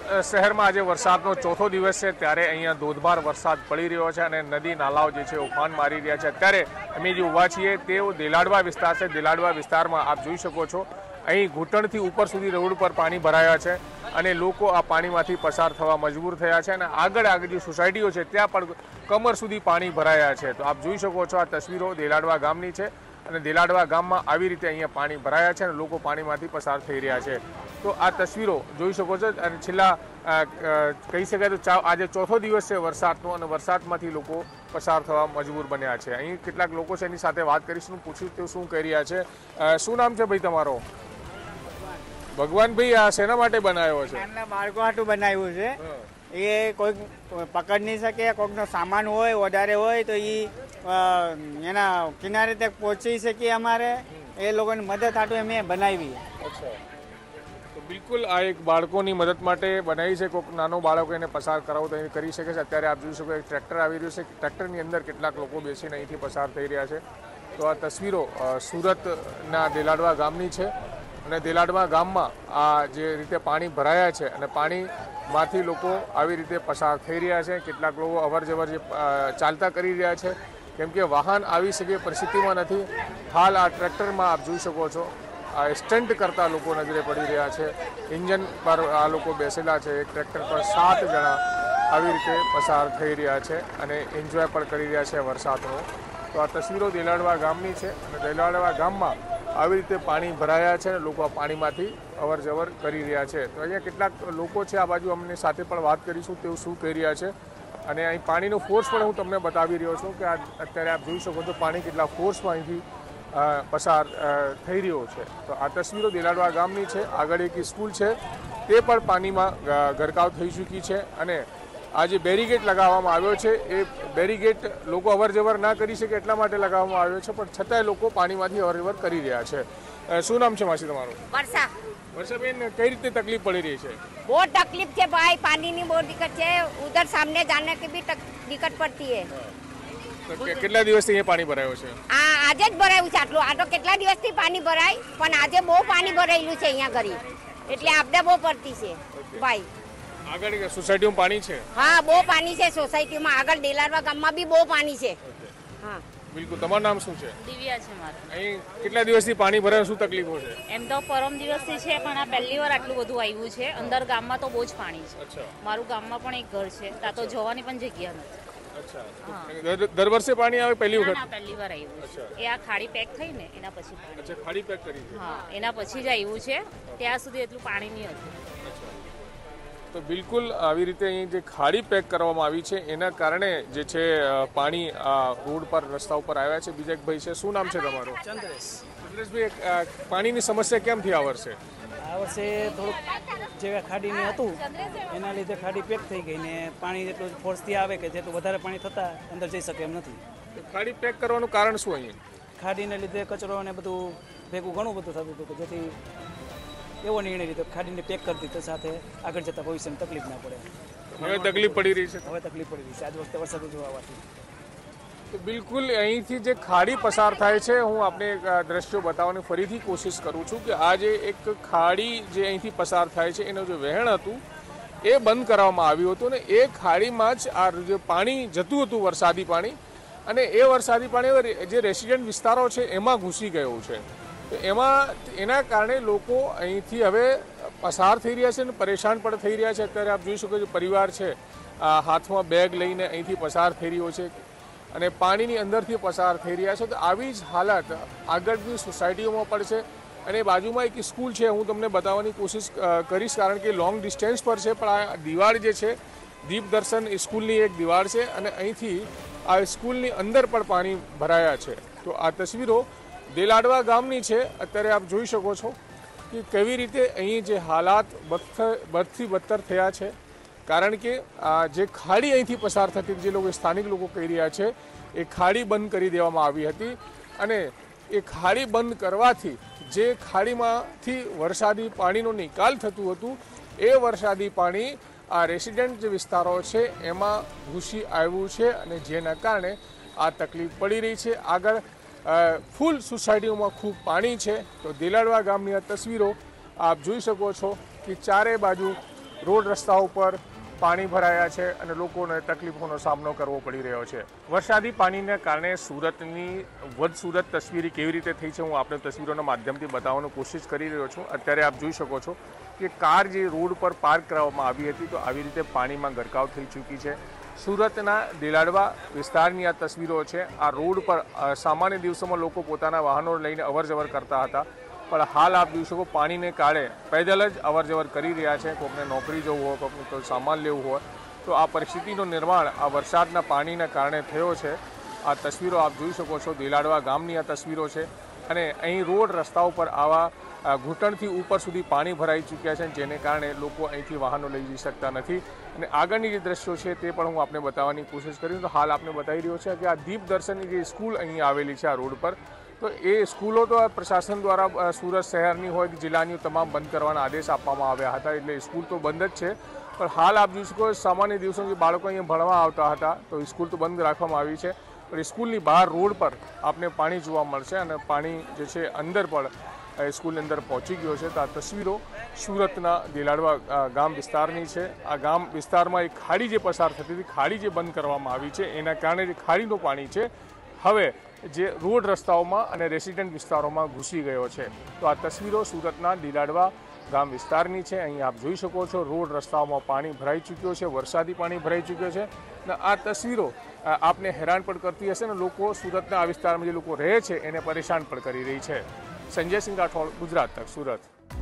शहर में आज वरसादनो चौथो दिवस है त्यारे अहींया धोधमार वरसाद पड़ी रह्यो छे अने नदी नालाओ जे छे उफान मारी रह्या छे। अत्यारे अमे जे उभा छीए तेओ देलाडवा विस्तार छे। देलाडवा विस्तारमां आप जोई शको छो અહીં ઘૂંટણથી ઉપર સુધી રોડ પર પાણી ભરાયા છે અને લોકો આ પાણીમાંથી પસાર થવા મજબૂર થયા છે અને આગળ જે સોસાયટીઓ છે ત્યાં પણ કમર સુધી પાણી ભરાયા છે। તો આપ જોઈ શકો છો આ તસવીરો દેલાડવા ગામની છે અને દેલાડવા ગામમાં આવી રીતે અહીંયા પાણી ભરાયા છે અને લોકો પાણીમાંથી પસાર થઈ રહ્યા છે। તો આ તસવીરો જોઈ શકો છો અને છેલ્લા કહી શકાય તો આજે ચોથો દિવસ છે વરસાદનો અને વરસાદમાંથી લોકો પસાર થવા મજબૂર બન્યા છે। અહીં કેટલાક લોકો છે એની સાથે વાત કરીશું, પૂછ્યું તો શું કહી રહ્યા છે। શું નામ છે ભાઈ તમારો? ભગવાન ભાઈ આ શેના માટે બનાવ્યો છે? બાળકો હાટું બનાવ્યું છે। એ કોઈ પકડ નહીં શકે, કોઈકનો સામાન હોય વધારે હોય તો એના કિનારે તક પહોંચી શકીએ અમારે એ લોકોની મદદ હાટું અમે બનાવી। તો બિલકુલ આ એક બાળકોની મદદ માટે બનાવી છે। કોઈક નાનો બાળકો એને પસાર કરાવો તો એને કરી શકે છે। અત્યારે આપ જોઈ શકો એક ટ્રેક્ટર આવી રહ્યું છે, ટ્રેક્ટરની અંદર કેટલાક લોકો બેસીને અહીંથી પસાર થઈ રહ્યા છે। તો આ તસવીરો સુરતના દેલાડવા ગામની છે અને દેલાડવા ગામમાં આ જે રીતે પાણી ભરાયા છે અને પાણીમાંથી લોકો આવી રીતે પસાર થઈ રહ્યા છે। કેટલાક લોકો અવર જવર જે ચાલતા કરી રહ્યા છે કેમ કે વાહન આવી શકે પરિસ્થિતિમાં નથી। હાલ આ ટ્રેક્ટરમાં આપ જોઈ શકો છો આ સ્ટન્ટ કરતા લોકો નજરે પડી રહ્યા છે। ઇન્જન પર આ લોકો બેસેલા છે। એક ટ્રેક્ટર પર 7 જણા આવી રીતે પસાર થઈ રહ્યા છે અને એન્જોય પણ કરી રહ્યા છે વરસાદનો। તો આ તસવીરો દેલાડવા ગામની છે અને દેલાડવા ગામમાં આવી રીતે પાણી ભરાયા છે અને લોકો આ પાણીમાંથી અવર જવર કરી રહ્યા છે। તો અહીંયા કેટલાક લોકો છે આ બાજુ અમને સાથે પણ વાત કરીશું તેઓ શું કહી રહ્યા છે અને અહીં પાણીનો ફોર્સ પણ હું તમને બતાવી રહ્યો છું કે અત્યારે આપ જોઈ શકો છો પાણી કેટલા ફોર્સમાં અહીંથી પસાર થઈ રહ્યો છે। તો આ તસવીરો દેલાડવા ગામની છે। આગળ એક સ્કૂલ છે તે પણ પાણીમાં ગરકાવ થઈ ચૂકી છે અને આ જે બેરીગેટ લગાવવામાં આવ્યો છે એ બેરીગેટ લોકો અવર જવર ના કરી શકે એટલા માટે લગાવવામાં આવ્યો છે પણ છતાંય લોકો પાણીમાંથી અવર જવર કરી રહ્યા છે। શું નામ છે માસી તમારું? વર્ષા। વર્ષાબેન કઈ રીતે તકલીફ પડી રહી છે? બહુ તકલીફ છે ભાઈ, પાણીની બહુ દિક્કત છે। ઉધર સામને જાने की भी दिक्कत पड़ती है। કેટલા દિવસથી અહીંયા પાણી ભરાયો છે? આજે જ ભરાયું છે આટલું। આ તો કેટલા દિવસથી પાણી ભરાય પણ આજે બહુ પાણી ભરાયેલું છે અહીંયા ઘરી એટલે આપણે બહુ પડતી છે ભાઈ। આગળ સોસાયટીમાં પાણી છે? હા બહુ પાણી છે સોસાયટીમાં। આગળ દેલાડવા ગામમાં બી બહુ પાણી છે। હા બિલકુલ। તમારું નામ શું છે? દિવ્યા છે મારું। અહીં કેટલા દિવસથી પાણી ભરાય, શું તકલીફો છે? એમ તો પરમ દિવસથી છે પણ આ પહેલી વાર આટલું બધું આવ્યું છે। અંદર ગામમાં તો બહુ જ પાણી છે। મારું ગામમાં પણ એક ઘર છે ત્યાં તો જવાની પણ જગ્યા નથી। દર વર્ષે પાણી આવે? પહેલી વખત? પહેલી વાર આવ્યું છે। એ આ ખાડી પેક થઈ ને એના પછી પાણી। ખાડી પેક કરી? હા એના પછી જ આવ્યું છે। ત્યાં સુધી એટલું પાણી નહીં હતું। તો બિલકુલ આવી રીતે અહીં જે ખાડી પેક કરવામાં આવી છે એના કારણે જે છે પાણી રોડ પર રસ્તા ઉપર આવ્યા છે। બીજા એક ભાઈ છે, શું નામ છે તમારું? ચંદ્રેશ। ચંદ્રેશભાઈ પાણીની સમસ્યા કેમ થઈ આ વર્ષે? આ વર્ષે થોડુંક જે ખાડીની હતું એના લીધે ખાડી પેક થઈ ગઈ ને પાણી જેટલું ફોર્સથી આવે કે જેટલું વધારે પાણી થતાં અંદર જઈ શકે એમ નથી। ખાડી પેક કરવાનું કારણ શું? અહીંયા ખાડીને લીધે કચરો ને બધું ભેગું ઘણું બધું થતું હતું કે જેથી એવો નિર્ણય લીધો ખાડીને પેક કરી દીધો સાથે આગળ જતાં ભવિષ્યમાં તકલીફ ના પડે। હવે તકલીફ પડી રહી છે? હવે તકલીફ પડી રહી છે આજ વખતે વરસાદ જો આવવાથી। તો બિલકુલ અહીંથી જે ખાડી પસાર થાય છે હું આપને દ્રશ્યો બતાવવાની ફરીથી કોશિશ કરું છું કે આ જે એક ખાડી જે અહીંથી પસાર થાય છે એનું જે વહેણ હતું એ બંધ કરવામાં આવ્યું હતું ને એ ખાડીમાં જ આ જે પાણી જતું હતું વરસાદી પાણી અને એ વરસાદી પાણી જે રેસિડેન્ટ વિસ્તારો છે એમાં ઘૂસી ગયું છે। તો એના કારણે લોકો અહીંથી હવે પસાર થઈ રહ્યા છે અને પરેશાન પણ થઈ રહ્યા છે। અત્યારે આપ જોઈ શકો છો પરિવાર છે હાથમાં બેગ લઈને અહીંથી પસાર થઈ રહ્યો છે અને પાણીની અંદરથી પસાર થઈ રહ્યા છે। તો આવી જ હાલત આગળની સોસાયટીઓમાં પણ છે અને બાજુમાં એક સ્કૂલ છે, હું તમને બતાવવાની કોશિશ કરીશ કારણ કે લોંગ ડિસ્ટન્સ પર છે પણ આ દિવાળ જે છે દીપ દર્શન સ્કૂલની એક દિવાળ છે અને અહીંથી આ સ્કૂલની અંદર પણ પાણી ભરાયા છે। તો આ તસવીરો દેલાડવા ગામની છે। અત્યારે આપ જોઈ શકો છો કે કેવી રીતે અહીં જે હાલાત બદથી બદતર થયા છે કારણ કે આ જે ખાડી અહીંથી પસાર થતી જે લોકો સ્થાનિક લોકો કહી રહ્યા છે એ ખાડી બંધ કરી દેવામાં આવી હતી અને એ ખાડી બંધ કરવાથી જે ખાડીમાંથી વરસાદી પાણીનો નિકાલ થતું હતું એ વરસાદી પાણી આ રેસિડેન્ટ જે વિસ્તારો છે એમાં ઘૂસી આવ્યું છે અને જેના કારણે આ તકલીફ પડી રહી છે। આગળ ફૂલ સોસાયટીઓમાં ખૂબ પાણી છે। તો દેલાડવા ગામની આ તસવીરો આપ જોઈ શકો છો કે ચારે બાજુ રોડ રસ્તાઓ પર પાણી ભરાયા છે અને લોકોને તકલીફોનો સામનો કરવો પડી રહ્યો છે. વરસાદી પાણીને કારણે સુરતની સુરત તસવીરી કેવી રીતે થઈ છે હું આપણે તસવીરોના માધ્યમથી બતાવવાની કોશિશ કરી રહ્યો છું. અત્યારે આપ જોઈ શકો છો કે કાર જે રોડ પર પાર્ક કરવામાં આવી હતી તો આવી રીતે પાણીમાં ગરકાવ થઈ ચૂકી છે. સુરતના દેલાડવા વિસ્તારની આ તસવીરો છે. આ રોડ પર સામાન્ય દિવસોમાં લોકો પોતાના વાહનો લઈને અવરજવર કરતા હતા, પણ હાલ આપ જોઈ શકો પાણીને કારણે પેદલ જ અવરજવર કરી રહ્યા છે. કોઈને નોકરી જવું હોય, કોઈને કોઈ સામાન લેવું હોય તો આ પરિસ્થિતિનું નિર્માણ આ વરસાદના પાણીના કારણે થયો છે. આ તસવીરો આપ જોઈ શકો છો, દેલાડવા ગામની આ તસવીરો છે અને અહીં રોડ રસ્તાઓ પર આવા ઘૂંટણથી ઉપર સુધી પાણી ભરાઈ ચૂક્યા છે, જેને કારણે લોકો અહીંથી વાહનો લઈ જઈ શકતા નથી. અને આગળની જે દ્રશ્યો છે તે પણ હું આપને બતાવવાની કોશિશ કરી. તો હાલ આપને બતાવી રહ્યો છે કે આ દીપ દર્શનની જે સ્કૂલ અહીં આવેલી છે આ રોડ પર, તો એ સ્કૂલો તો પ્રશાસન દ્વારા સુરત શહેરની હોય કે જિલ્લાની તમામ બંધ કરવાના આદેશ આપવામાં આવ્યા હતા, એટલે સ્કૂલ તો બંધ જ છે. પણ હાલ આપ જોઈ શકો સામાન્ય દિવસો જે બાળકો અહીંયા ભણવા આવતા હતા તો સ્કૂલ તો બંધ રાખવામાં આવી છે, પણ સ્કૂલની બહાર રોડ પર આપને પાણી જોવા મળશે અને પાણી જે છે અંદર પણ સ્કૂલની અંદર પહોંચી ગયો છે. તો આ તસવીરો સુરતના દેલાડવા ગામ વિસ્તારની છે. આ ગામ વિસ્તારમાં એક ખાડી જે પસાર થતી હતી, ખાડી જે બંધ કરવામાં આવી છે એના કારણે જે ખાડીનું પાણી છે હવે જે રોડ રસ્તાઓમાં અને રેસિડેન્ટ વિસ્તારોમાં ઘૂસી ગયો છે. તો આ તસવીરો સુરતના દેલાડવા ગામ વિસ્તારની છે. અહીં આપ જોઈ શકો છો રોડ રસ્તાઓમાં પાણી ભરાઈ ચૂક્યો છે, વરસાદી પાણી ભરાઈ ચૂક્યો છે. અને આ તસવીરો આપને હેરાન પણ કરતી હશે ને લોકો સુરતના આ વિસ્તારમાં જે લોકો રહે છે એને પરેશાન પણ કરી રહી છે. સંજય સિંહ રાઠોડ, ગુજરાત તક, સુરત.